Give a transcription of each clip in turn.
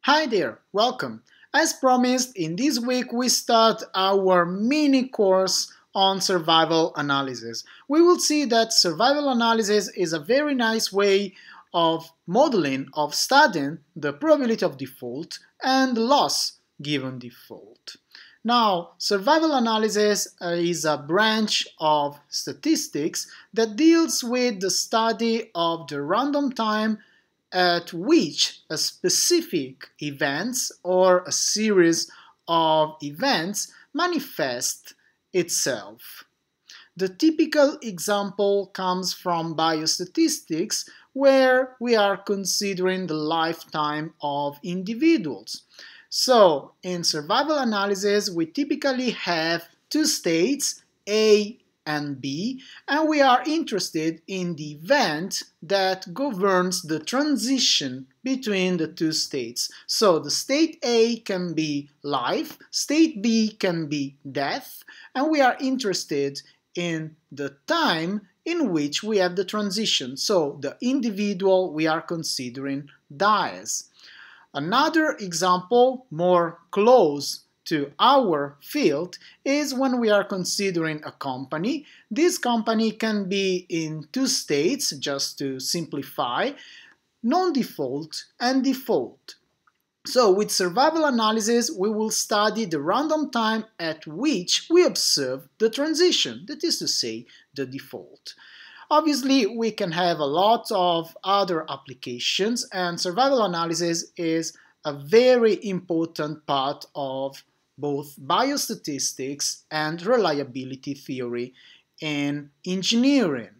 Hi there, welcome. As promised, in this week we start our mini course on survival analysis. We will see that survival analysis is a very nice way of modeling, of studying the probability of default and loss given default. Now, survival analysis is a branch of statistics that deals with the study of the random time at which a specific events or a series of events manifest itself. The typical example comes from biostatistics, where we are considering the lifetime of individuals. So, in survival analysis, we typically have two states, A and B, and we are interested in the event that governs the transition between the two states. So the state A can be life, state B can be death, and we are interested in the time in which we have the transition. So the individual we are considering dies. Another example, more close to our field, is when we are considering a company. This company can be in two states, just to simplify, non-default and default. So with survival analysis, we will study the random time at which we observe the transition, that is to say, the default. Obviously, we can have a lot of other applications, and survival analysis is a very important part of both biostatistics and reliability theory in engineering.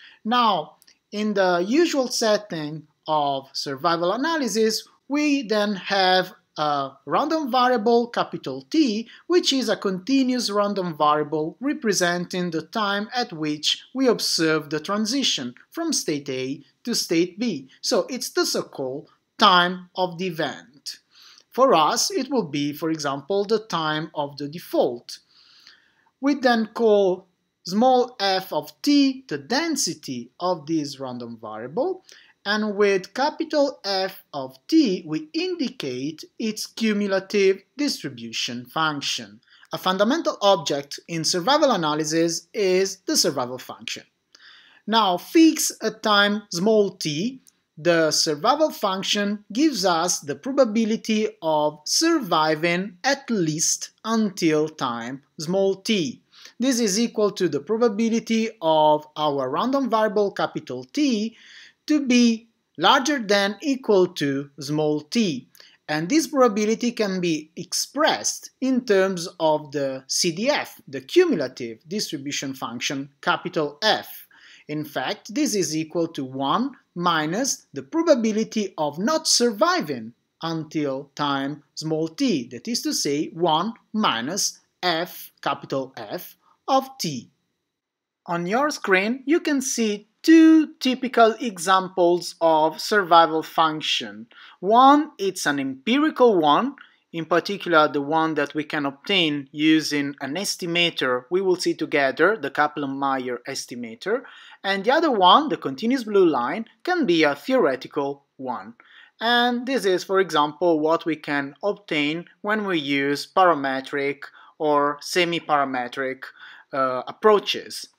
Now, in the usual setting of survival analysis, we then have a random variable, capital T, which is a continuous random variable representing the time at which we observe the transition from state A to state B. So it's the so-called time of the event. For us, it will be, for example, the time of the default. We then call small f of t the density of this random variable, and with capital F of t we indicate its cumulative distribution function. A fundamental object in survival analysis is the survival function. Now, fix a time small t. The survival function gives us the probability of surviving at least until time small t. This is equal to the probability of our random variable capital T to be larger than equal to small t. And this probability can be expressed in terms of the CDF, the cumulative distribution function capital F. In fact, this is equal to 1 minus the probability of not surviving until time small t, that is to say 1 minus f, capital F, of t. On your screen, you can see two typical examples of survival function. One, it's an empirical one, in particular the one that we can obtain using an estimator we will see together, the Kaplan-Meier estimator, and the other one, the continuous blue line, can be a theoretical one. And this is, for example, what we can obtain when we use parametric or semi-parametric approaches.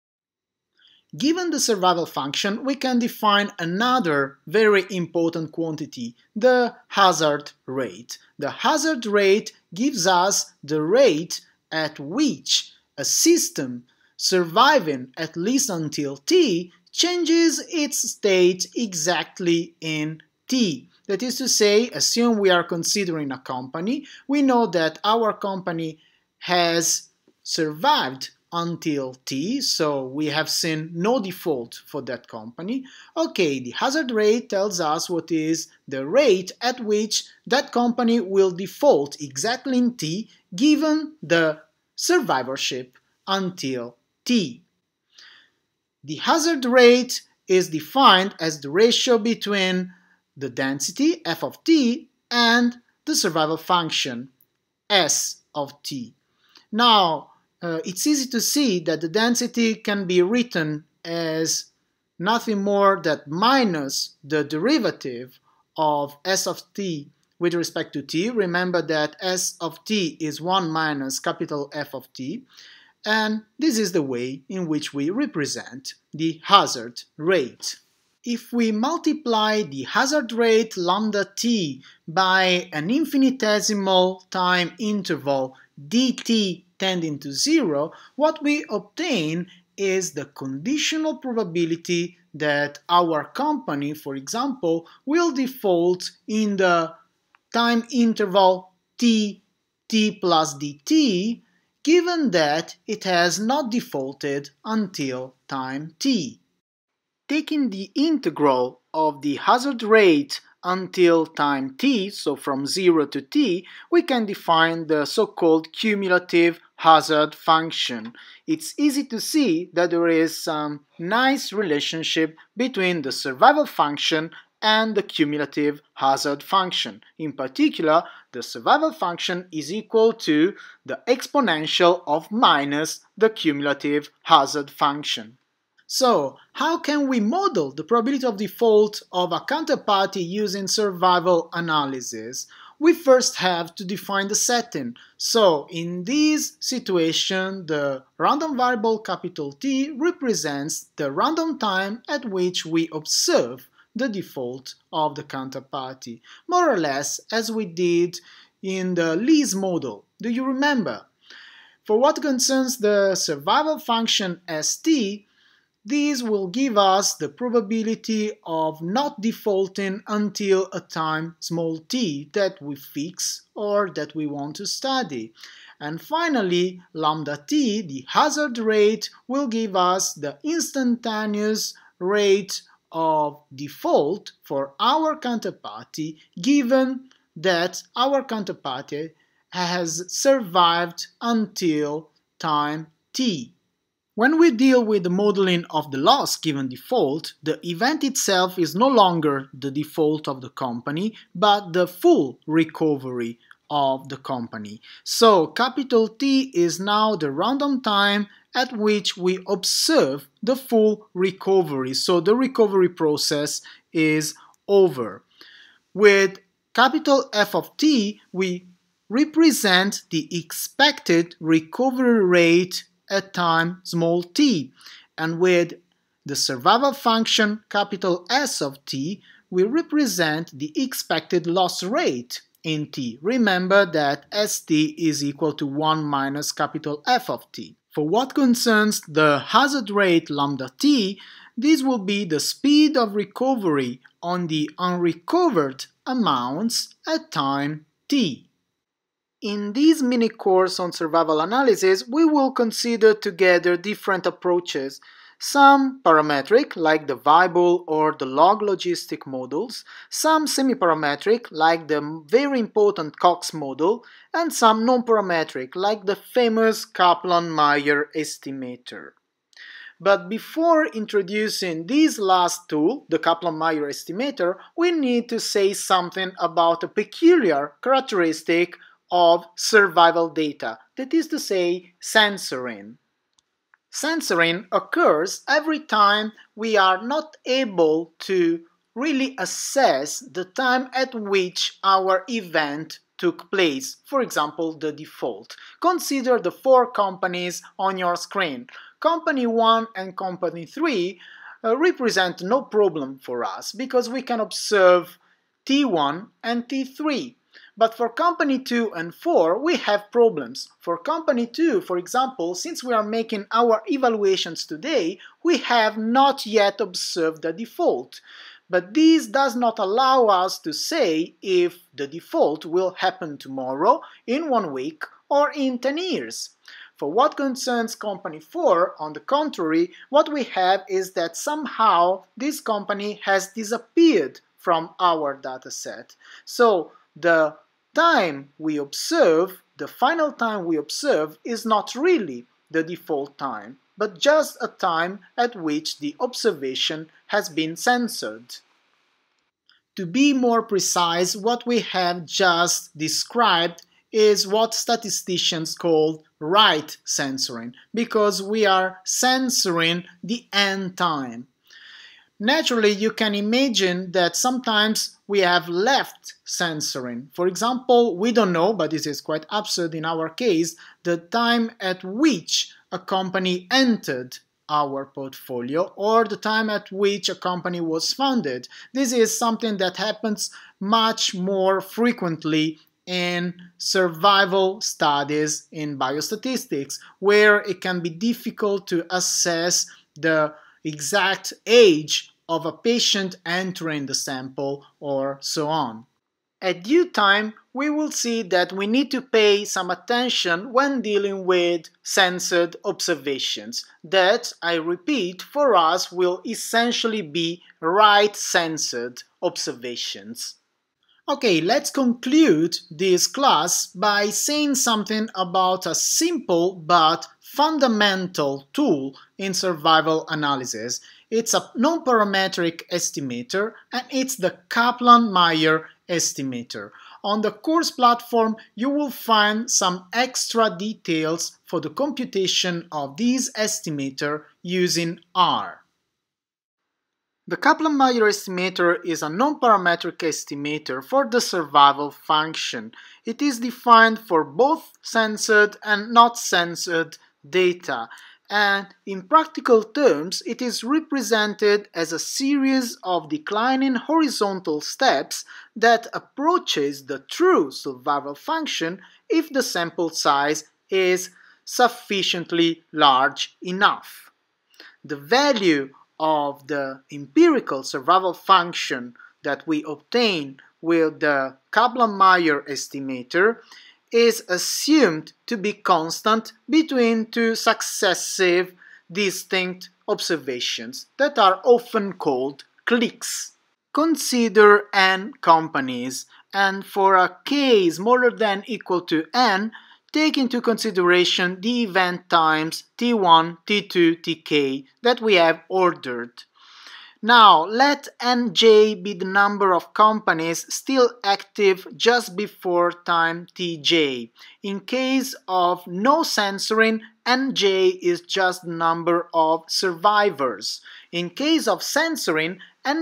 Given the survival function, we can define another very important quantity, the hazard rate. The hazard rate gives us the rate at which a system surviving at least until t changes its state exactly in t. That is to say, assume we are considering a company, we know that our company has survived until t, so we have seen no default for that company. Okay, the hazard rate tells us what is the rate at which that company will default exactly in t given the survivorship until t. The hazard rate is defined as the ratio between the density, f of t, and the survival function, s of t. Now, it's easy to see that the density can be written as nothing more than minus the derivative of s of t with respect to t. Remember that S of t is 1 minus capital F of t, and this is the way in which we represent the hazard rate. If we multiply the hazard rate lambda t by an infinitesimal time interval dt tending to 0, what we obtain is the conditional probability that our company, for example, will default in the time interval t plus dt, given that it has not defaulted until time t. Taking the integral of the hazard rate until time t, so from 0 to t, we can define the so-called cumulative hazard function. It's easy to see that there is some nice relationship between the survival function and the cumulative hazard function. In particular, the survival function is equal to the exponential of minus the cumulative hazard function. So, how can we model the probability of default of a counterparty using survival analysis? We first have to define the setting. So, in this situation, the random variable capital T represents the random time at which we observe the default of the counterparty, more or less as we did in the Lee's model. Do you remember? For what concerns the survival function St, this will give us the probability of not defaulting until a time small t that we fix or that we want to study. And finally, lambda t, the hazard rate, will give us the instantaneous rate of default for our counterparty, given that our counterparty has survived until time t. When we deal with the modeling of the loss given default, the event itself is no longer the default of the company, but the full recovery of the company. So capital T is now the random time at which we observe the full recovery. So the recovery process is over. With capital F of T, we represent the expected recovery rate at time small t, and with the survival function capital S of t, we represent the expected loss rate in t. Remember that St is equal to 1 minus capital F of t. For what concerns the hazard rate lambda t, this will be the speed of recovery on the unrecovered amounts at time t. In this mini course on survival analysis, we will consider together different approaches, some parametric like the Weibull or the log logistic models, some semi-parametric like the very important Cox model, and some non-parametric like the famous Kaplan-Meier estimator. But before introducing this last tool, the Kaplan-Meier estimator, we need to say something about a peculiar characteristic of survival data, that is to say, censoring. Censoring occurs every time we are not able to really assess the time at which our event took place, for example, the default. Consider the 4 companies on your screen. Company 1 and Company 3 represent no problem for us because we can observe T1 and T3. But for company 2 and 4, we have problems. For company 2, for example, since we are making our evaluations today, we have not yet observed the default. But this does not allow us to say if the default will happen tomorrow, in 1 week, or in 10 years. For what concerns company 4, on the contrary, what we have is that somehow this company has disappeared from our dataset. So the time we observe, the final time we observe, is not really the default time, but just a time at which the observation has been censored. To be more precise, what we have just described is what statisticians call right censoring, because we are censoring the end time. Naturally, you can imagine that sometimes we have left censoring. For example, we don't know, but this is quite absurd in our case, the time at which a company entered our portfolio or the time at which a company was founded. This is something that happens much more frequently in survival studies in biostatistics, where it can be difficult to assess the exact age of a patient entering the sample or so on. At due time, we will see that we need to pay some attention when dealing with censored observations that, I repeat, for us will essentially be right-censored observations. Okay, let's conclude this class by saying something about a simple but fundamental tool in survival analysis. It's a non-parametric estimator, and it's the Kaplan-Meier estimator. On the course platform, you will find some extra details for the computation of this estimator using R. The Kaplan-Meier estimator is a non-parametric estimator for the survival function. It is defined for both censored and not censored data, and in practical terms it is represented as a series of declining horizontal steps that approaches the true survival function if the sample size is sufficiently large enough. The value of the empirical survival function that we obtain with the Kaplan-Meier estimator is assumed to be constant between two successive distinct observations that are often called clicks. Consider n companies, and for a k smaller than or equal to n, take into consideration the event times t1, t2, tk that we have ordered. Now, let nj be the number of companies still active just before time tj. In case of no censoring, nj is just the number of survivors. In case of censoring,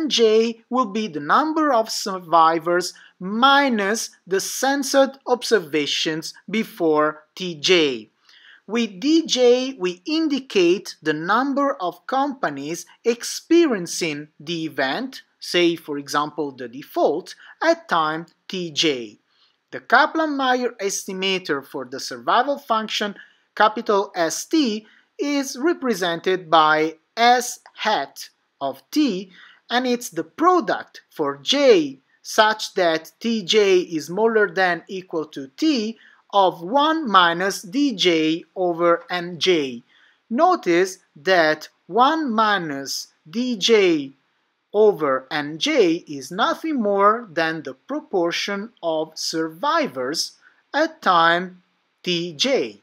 nj will be the number of survivors minus the censored observations before tj. With dj, we indicate the number of companies experiencing the event, say for example the default, at time tj. The Kaplan-Meier estimator for the survival function capital ST is represented by S hat of t, and it's the product for j such that tj is smaller than or equal to t of 1 minus dj over nj. Notice that 1 minus dj over nj is nothing more than the proportion of survivors at time tj.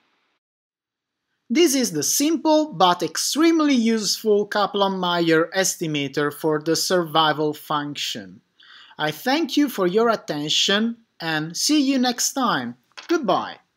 This is the simple but extremely useful Kaplan-Meier estimator for the survival function. I thank you for your attention and see you next time. Goodbye.